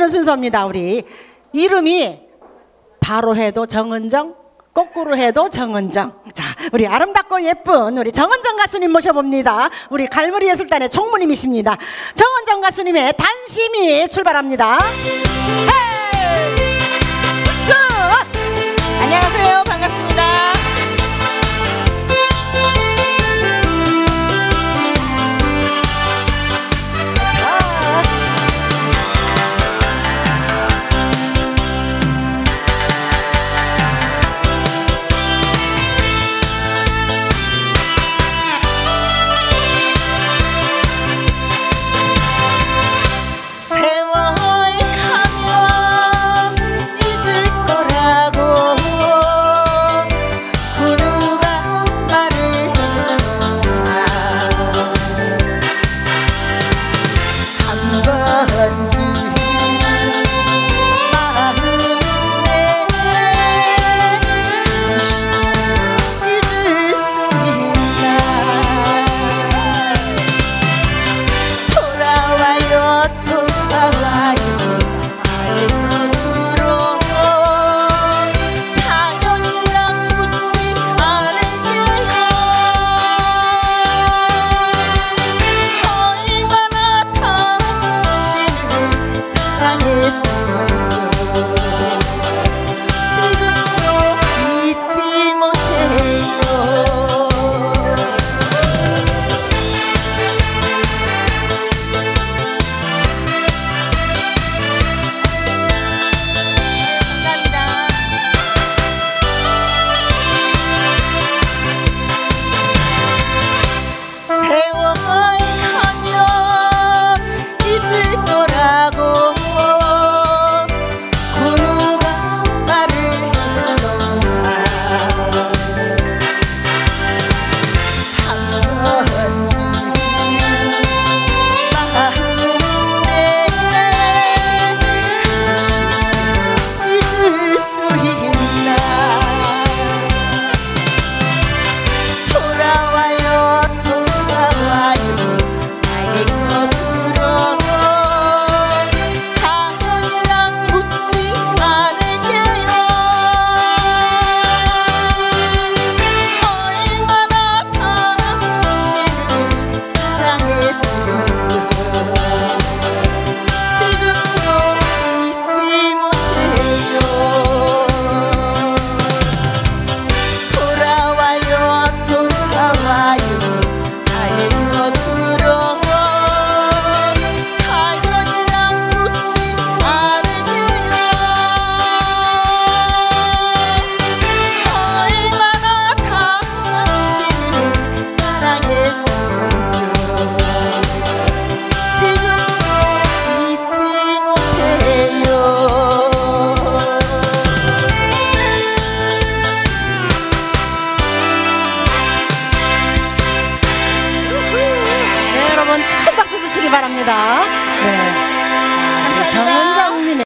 있는 순서입니다. 우리 이름이 바로 해도 정은정, 거꾸로 해도 정은정. 자, 우리 아름답고 예쁜 우리 정은정 가수님 모셔봅니다. 우리 갈무리 예술단의 총무님이십니다. 정은정 가수님의 단심이 출발합니다. 헤이! 박수! 안녕하세요. 반갑습니다. 세월 가면 잊을 거라고 그 누가 말을 한 번쯤 마음인데 잊을 수 있나. 돌아와요 돌아와요 알고 사연이랑 묻지 않을게요. 얼마나 당신을 사랑했어요. 지금도 잊지 못해요. 세월 가면 잊을 거라고 그 누가 말을 한 번쯤 마음인데 잊을 수 있나. 돌아와요 돌아와요 나의 곁으로 사연이랑 묻지 않을게요. 얼마나 당신을 사랑했어요. 지금도 잊지 못해요. 돌아와요 돌아와요 나의 곁으로 사연이랑 묻지 않을게요. 얼마나 당신을 사랑했어요. 지금도 잊지 못해요. 네, 여러분 큰 박수 주시기 바랍니다. 네.